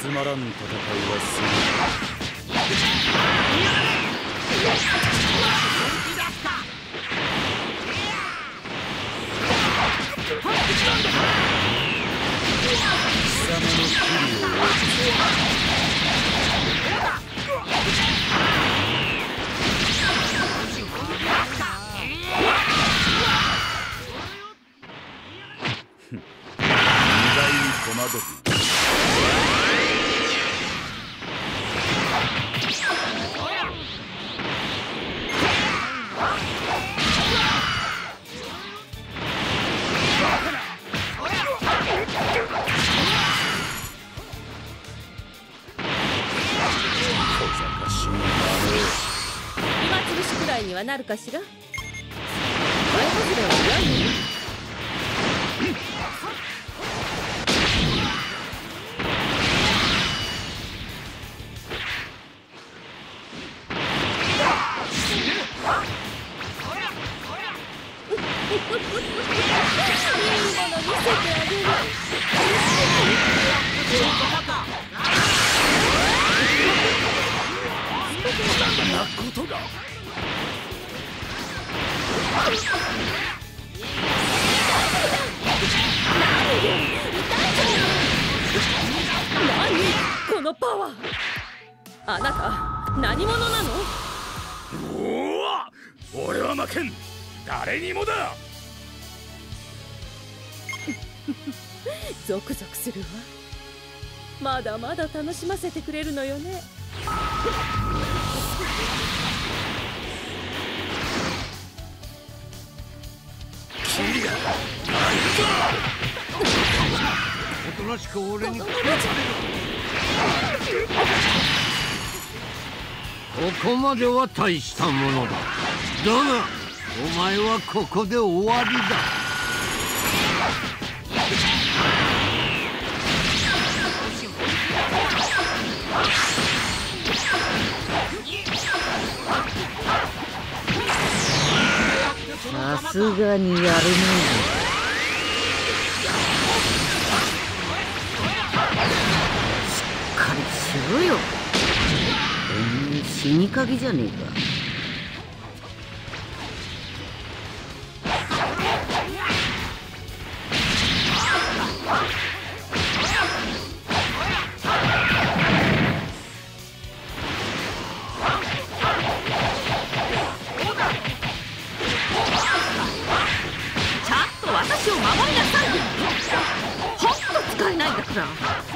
つまらん戦いはす貴様の不利を落と戸惑う。 暇つぶしくらいにはなるかしら。前外れは嫌に。このパワー、あなた何者なの？ おお、俺は負けん。誰にもだ。 ゾクゾクするわ。まだまだ楽しませてくれるのよね。 君がおとなしく俺にここまでは大したものだ。だがお前はここで終わりだ。 さすがにやるね。しっかりしろよ。死にかけじゃねえか。 ちゃんと私を守りなさいよ。ほんと使えないんだから。